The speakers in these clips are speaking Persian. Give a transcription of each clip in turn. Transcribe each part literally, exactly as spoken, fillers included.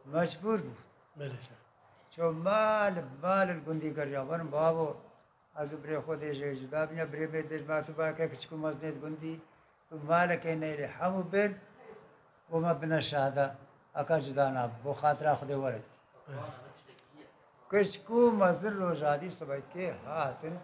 مجبور بود بله چون مال مال الگندی کرد ون بابو از برای خودش جدا بینه برای میدش ما تو باکه کچکو مزنید گندی تو مال که نیلی همو بین و ما بنا شهده اکا جدا ناب بو خاطر خود ورد کچکو مزن روزادی سبای که هاتن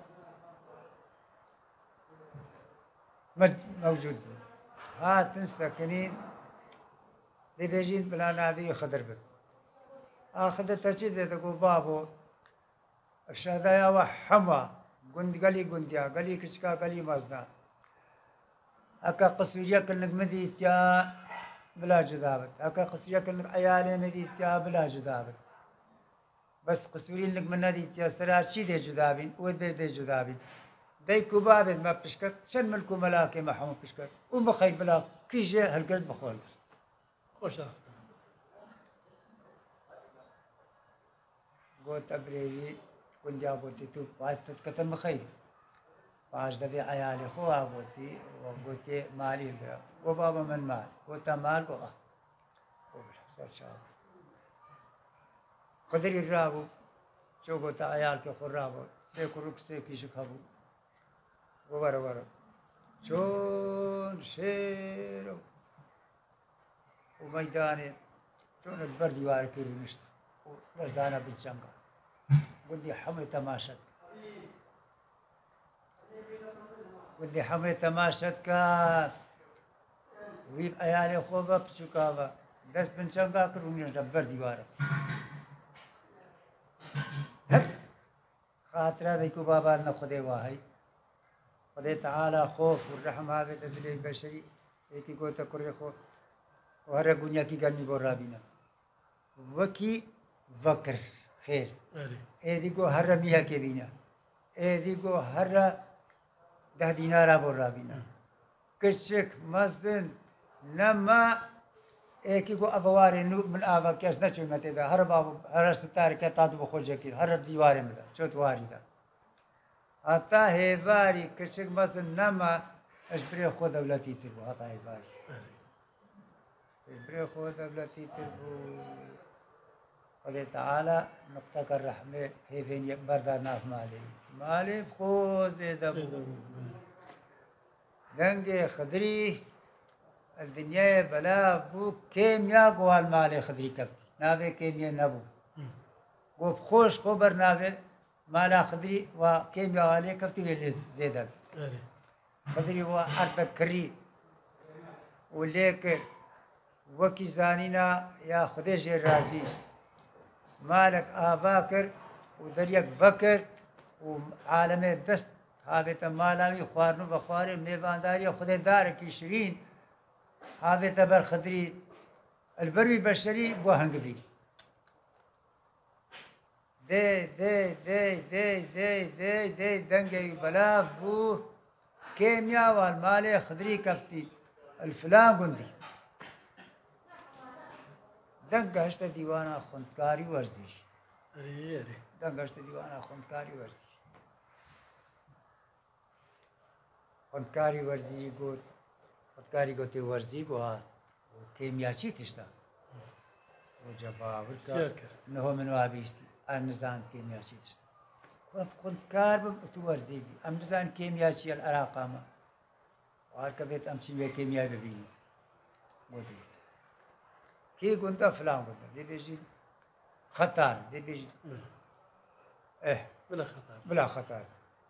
موجود بود هاتن سکنین دی بیجین بلا نادی خضر بود آخذ تجد تقول بابو الشهدايا وحما قند قلي قنديا قلي كشكا قلي مزنا أكا قصيريا كلك مديت يا بلا جدابت أكا قصيريا كلك عيالي مديت يا بلا جدابت بس قصيرين لك من نديت يا سرا شي دي جدابين ود دي جدابين دي كوبابد ما بشكت شن ملكو ملاكي ما حمو بشكت وما خي بلا كيجي هالقلب بخول خوش قلت أبريوي كنت جابوتي تو بعد تتكتم خير باش دبي عيالي خو أبوتي وقلت مالي بقى وبابا من مال قلت مال بقى وبحصل شاب قدر الرابو شو قلت عيالك خرابو سيكروك سيكي شكابو وورا ورا شون شيرو وميداني شون البرد يوارك يرمشت بس دانا بالجنگا ودي حمي تماشت ودي حمي تماشت كا ويب عيالي خوبا بچوكاوا دست بالجنگا كروني جبر ديوارا خاطرة ديكو بابا نخده واهي خده تعالى خوف والرحم هذا تدلي بشري ايكي قوتا كوري خوف وهر گونيا کی گرمی گورا بینا وكي وكر خير ايديكو هر ميها كي بينا ايديكو هر ده دينارا بورا بينا كشك مزن نما ايكيكو ابواري نو من آفا كيس نشو متدا هر بابو هر ستار كي تادو بخوجه كي هر ديواري مدا شوت واري دا حتى هيواري كشك مزن نما اشبري خو دولتي تربو حتى هيواري اشبري خو دولتي تربو قال تعالى نقطة الرحمة هي فين بردار ناف مالي مالي خوز دبو دنجي خدري الدنيا بلا بو كيميا قوال مالي خدري كفتي نافي كيميا نبو قوف خوش خبر نافي مالا خدري وكيميا عليه كفتي اللي زيدك خدري وأربع كري وليك وكي زانينا يا خديش الرازي مالك آباكر ودريك بكر وعالم الدست هابت مالاوي خوارنو بخواري ميبان داري وخدي دارك يشرين هابت بالخدري البروي بشري بوهنقبي دي دي دي دي دي دي دي دنجي بلا بو كيميا والمالي خدري كفتي الفلان قندي دنگا هشت دیوانا خندکاری ورزش دنگا هشت دیوانا خندکاری ورزش خندکاری ورزی گوت خندکاری گوتی ورزی گوها کیمیاچی تشتا و جبابر کا نهو منو آبیستی آنزان کیمیاچی تشتا خندکار بم تو ورزی بی امزان کیمیاچی العراقا ما وهر كبيت أمشي بيه كيمياء ببيني موجود كي قلت فلان قلت دي بيجي خطر دي بيجي إيه بلا خطر بلا خطر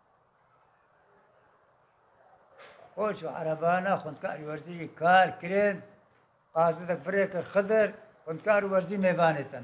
خوش عربانا خند كار ورزي كار كريم قاصدك فريك الخضر خند كار ورزي ميفانتن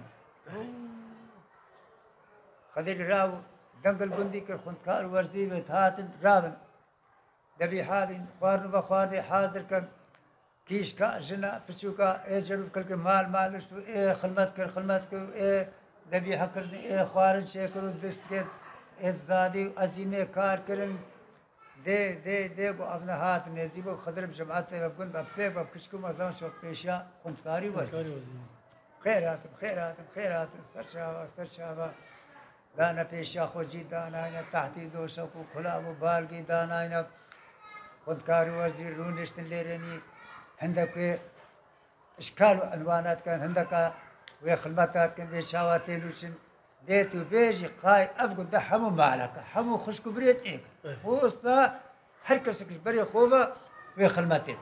خضر راو دنقل بندي كر خند كار ورزي بتهاتن راون دبي حاضن خوارن بخوارن حاضر كان كيش كا جنا بتشوكا إيه جرب كل مال مال شو إيه خدمت كر خدمت كر إيه دبي حكرن إيه خوارن شكر دست كر إيه زادي عزيمة كار كرن ده ده ده بو أبنا هات نزيبو خضر بجماعة بقول بفيك بكشكو مزان شو بيشا خنفكاري ورد خيرات خيرات خيرات سرشاوا سرشاوا دانا بيشا خوجي دانا إنا تحتي دوشكو خلابو بالكي دانا إنا خنفكاري ورزي رونشتن ليرني عندك إشكال وألوانات كان عندك ويا خلمتها كان دي شاواتي لوشن ديتو بيجي قاي افقد ده حمو مالك حمو خشكو بريت ايك وسطا حركسك بري خوبه ويا خلمتك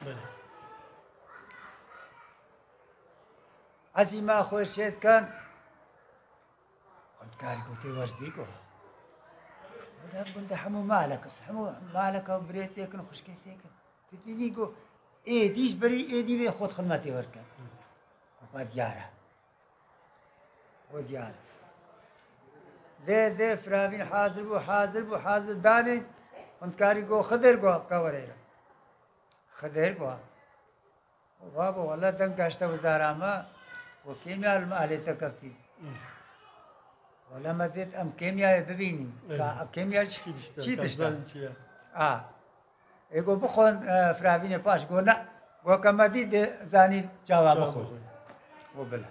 عزي ما خوش شيت كان كنت كاري قلت ورزيكو ولا كنت حمو مالك حمو مالك وبريت ايك خشكي ايك تديني قو ايه ديش بري ايه دي بياخد خدمتي وركن وديارة وديارة ذي ذي فرابين حاضر بو حاضر بو حاضر داني كنت كاري قو خدر قو كوريرا خدر قو وبابا والله دنك اشتا وزارة ما وكيمياء المالي تكفتي ولا ما زيت ام كيمياء ببيني كيمياء شي تشتا اه ايگو بخون فرابین پاش گو نه گو کمدی ده زانی جواب بخون و بله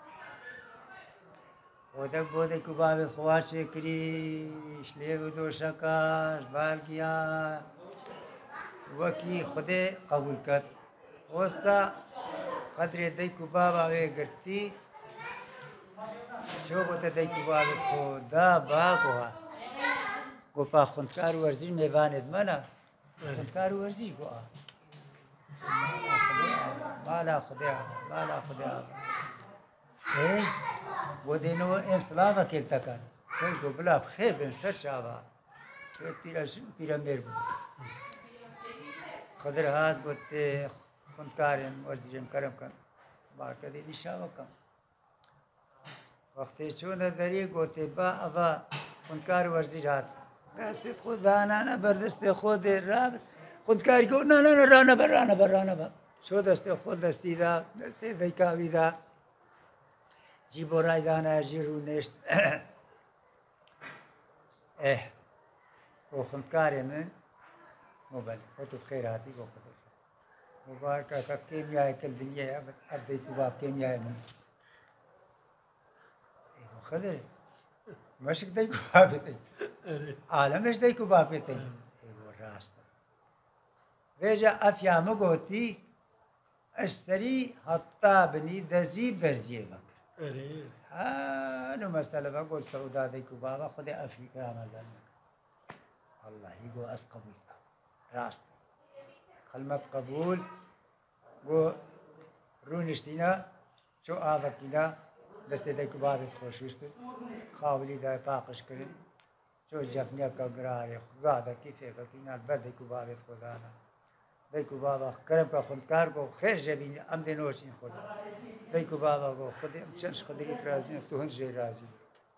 و دک بوده که باب خواهش کریش لیو دو شکاش بالگیا وکی خود قبول کرد وستا قدر دی که باب آوه گرتی شو بوده دی که باب خدا باقوها گو پا خونکار ورزی میواند منه خودکار ورزی کو مالا خدا مالا خدا ايه ودينو انسلاف كيف تكن كل بلا بخير بن سرشابا بيرا بيرا مير خضر هات قلت خودکارن ورزی کرم کن باقی دی نشاو کم وقتی چون دری قلت با ابا خودکار ورزی هات دست خود دانا بر دست خود راب خود کاری کو نه نه رانا بر رانا بر رانا بر شو دست خود دستی دا دست دیکاوی دا جی برای دانا جی رو نشت اه و خود کاری من موبایل خود خیراتی کو خود مبارک کا کیمیای کل دنیا اب دیکو باب کیمیای من خدر مشک دیکو باب دی عالمش دیکو باقی تی ایو راست ویجا افیامو گوتی اشتری حتی بنی دزیب درجیه بکر ها نو مسئله بگو سعودا دیکو بابا خود افریقا عمل دارم الله گو از قبول راست کلمت قبول گو رونشتینا چو آوکینا دسته دیکو بابت خوشوشت خاولی دا پاقش کرن چو جفنیا کا گراره خدا کیفه که نه برد کو باب خدا نه دیکو بابا کرم کا خودکار کو خیر جبین ام دینوشین خود دیکو بابا کو خود چنش خدری راضی تو هن جی راضی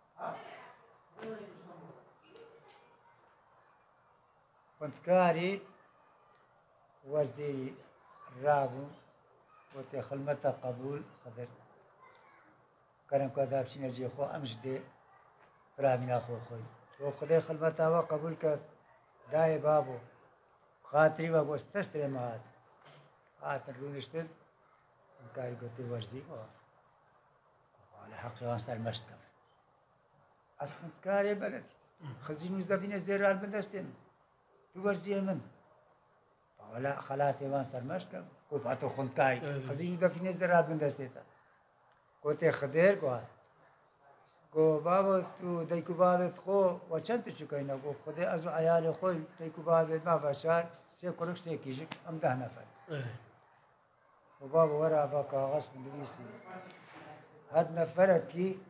خودکاری وزیری رابو و ته خدمت قبول خدر کرم کا دابشین جی خو امش دی رابینا خو خوی و خدای خلمت آوا قبول کرد دای بابو خاطری و گستستر ماد خاطر رونشتن کاری گوتی وجدی و على حق وانستر مشتم اصلا کاری بلد خزینوز دفینه زیرال بندستن تو وجدی من ولا خلاتي وانستر مشتم کو پاتو خون کاری خزینوز دفینه زیرال بندستن کوتی خدیر کو گو بابا تو دیکو بابت خو و چند تشو کینا گو خود از عیال خو دیکو بابت ما بشار سه کرک سه کیش ام ده نفر و بابا ورا با کاغذ بنویسی هر نفر کی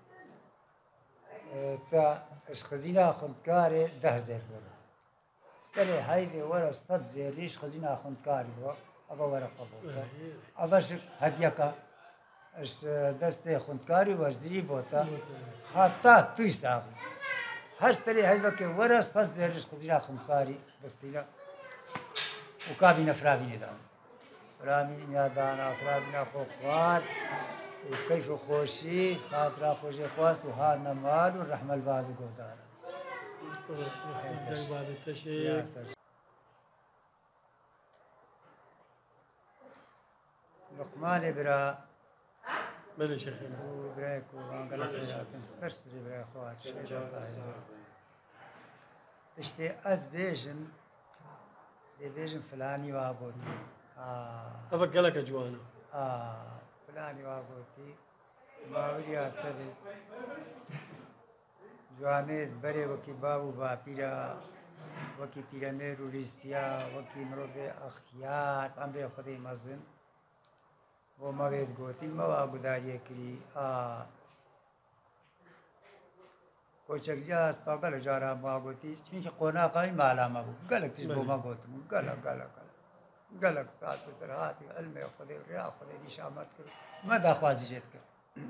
تا اش خزینه خودکار ده زیر بود استری هایده ورا صد زیریش خزینه خودکاری بود ابا ورا قبول اباش هدیه کا اش دست خودکاری وزیری بودا حتی توی ساق هر سری هیچ که ورا صد زیرش خزینه خودکاری بستینا و کابینه فرابینه دان فرابینه دانا فرابینه خوار و کیف خوشی خاطر خوشی خواست و هار نمال و رحم الباب گودار لقمان برا بله شيخ وبراكو وانقلب لكن استرسل براكو اشتي از بيجن دي بيجن فلاني وابوتي اه افقلك اجوانا اه فلاني وابوتي باوریا تبی جوانێت بەرێ وەکی باو و باپیرە وەکی پیرەمێر و ریزپیا وەکی مرۆڤێ ئەختیار ئەمرێ خودەی مەزن بۆ مەوێت گوتی مەوا گوداریە کردی ئا کۆچەکلیاس پاگە لە جاران ماگوتی چونکە قۆناقی مالامە بوو گەلک تش بۆ مەگوتم گەلە گەلە گەلک سات بتر هاتی ئەلمێ خودەی ڕیا خودەی نیشامەت کرد مەداخوازیژێت کرد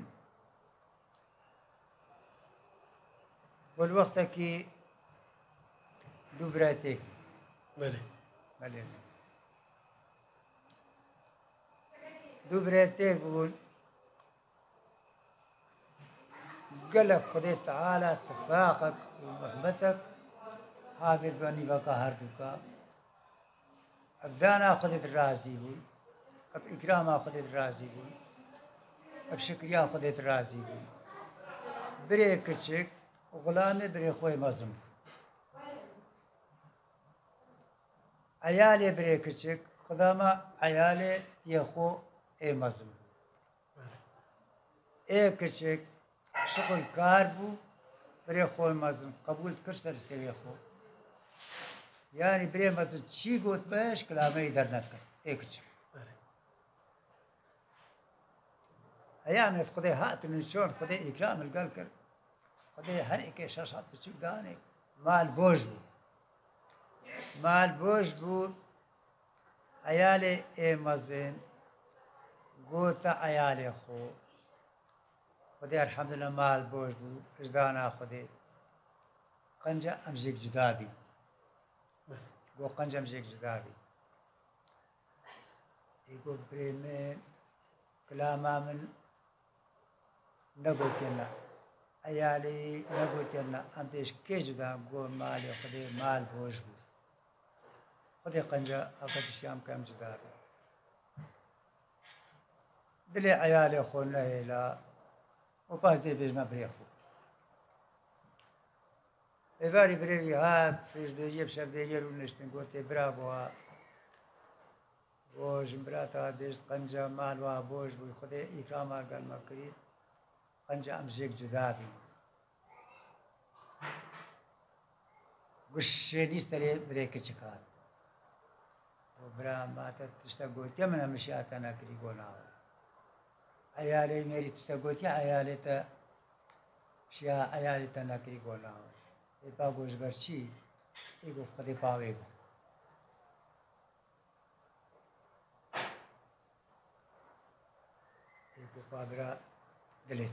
والوقتێکی دوو براتێک بله بەێ دوو براتێک بوون گەلک خودێ تەعالە تفاقك ومحبتك حافظ بەنی بەکە هەردووکە ئەبدانا خودت رازی بووی ئەب ئیکراما خودت رازی بووی ئەب شکریا خودت رازی بووی برێ کچێک غڵامێ برێ خۆی مەزم عیالێ برێ کچێک خدامە عیالێ یەخۆ ئێ مەزم ئێ کچێک شغل کار بوو برێ خۆی مەزم قبول کرد سەرستەوێ خۆ یانی برێ مەزم چی گوت بەش کلامەی دەرنەکرد ئێ کچێک ئەیانێت خودێ هاتن چۆن خودێ ئیکرام لەگەڵ کرد خودێ هەرێکێ شەش هەت بچوو دانێ مال بۆش بوو مال بۆش بوو عیالێ ئێ مەزن گوتە عیالێ خۆ خودێ الحەمدولە مال بۆش بوو پشدانا خودێ قەنجە ئەمژێک جودابی بۆ قەنج ئەمژێک جودابی ئیگۆ برێ من کلاما من نەگوتێنە عیالی نەگوتێنە ئەم پێش کێ جودا گۆ مالی خودێ مال بۆش بوو خودێ قەنجە ئەقەتشیام کەم جودابی دلێ عیالێ خۆ نەهێلا و پاش دێ بێژمە برێ خۆ ئێواری برێوی هات پێشبێریە شەردێریە ڕوو نشتن گوتێ برا بووە بۆ ژمبراتە دێشت قەنجە مالوە بۆش بووی خودێ ئیکراما گەلمە کرد قەنجە ئەمژێک جودابی گوشێ نیستەرێ برێ کچک هات بۆ برا ماتە تشتە گوتیە منە مشیاتە نەکری بۆ ناوە عیالەی مێری تشتە گوتی عیالێتە شیا عیالێتە نەکری بۆ ناوە ێ با گۆشبەر چی ئێگۆ خودێ پاوێ بوو ئێگۆ پابرا دلێت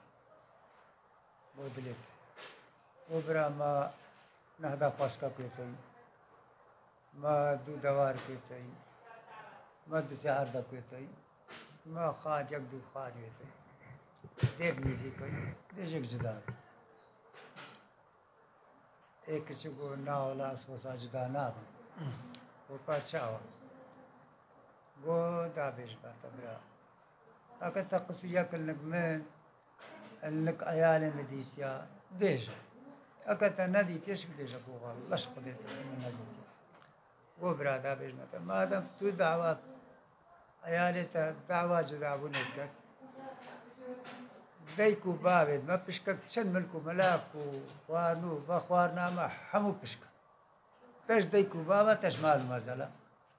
بۆ دلێت بۆ برا ما نەهدا پاسکا پێتەی ما دوو دەوار پێتەی ما دوسێ هەردە پێتەی ما خاج یەک دوو خاروێتەی دێک نیفیکەی دێژێک جودابی ئێ کچک بۆ ناوەڵا سۆسا جودا نابن بۆ پاچاوە بۆ دابێژ باتە برا ئەکەتە قسو یەکلنک من ئەلنک عیالێ مدیتیا بێژە ئەکەتە نەدی تێشک بێژە بۆ غاڵ لەش خودێت من نەدیتیا بۆ برا دابێژمەتە مادەم تو داوات عیالێتە داوا جودابوونێت کرد دایک و باوێت مە پشکە چەند ملک و مەلاک و خوارن و بە خوارنامە هەموو پشکە پێش دایک و باوە تەش مال و مەرزەلە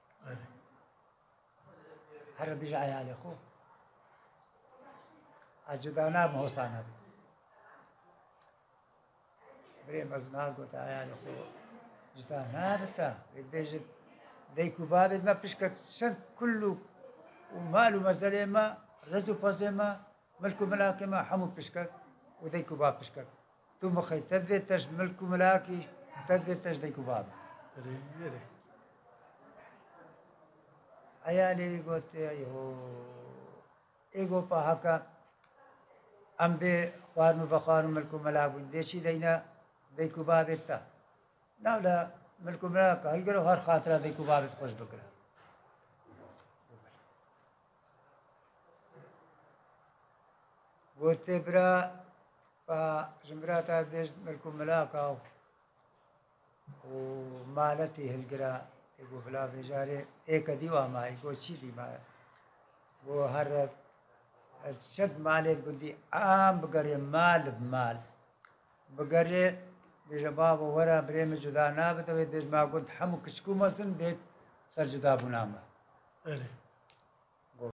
هەرە بێژە عیالێ خۆ ئەس جودا نابم هۆستا نەبێ برێ مەزنال گوتە عیالێ خۆ جودا نابێتە بێژت دایک و باوێت مە پشکە چەند کول و مال و مەزەلێمە ڕێز و پەزێمە ملک و ملاکێمە هەموو پشکە و دایک و با پشکە تو مخەی تەدێتەش ملک و ملاکی تەدێتەش دایک و بابە عیالێ گوتێ ئەیهۆ ئێگۆ پاهەکە ئەم بێ خوارن و بە خوارن و ملک و مەلا بوون دێچی دەینە دایک و بابێت تا ناو لە ملک و ملاکە هەڵگەرە و هەر خاترە دایک و بابێت خۆش بکرە گوتێ برا بە ژمبراتە دێشت ملک و ملاکە و مالەتی هەلگرە ئێگۆ بلا بێژارێ ئێکە دیوە مای گۆ چی دیمایە بۆ هەر شد مالێت گوندی ئام بگەڕێ مال بمال بگەڕێ بێژە بابە وەرە برێمە جودا نابێتەوەی دژما گوند هەموو کچک و مەزن بێت سەر جودا بوونامە بله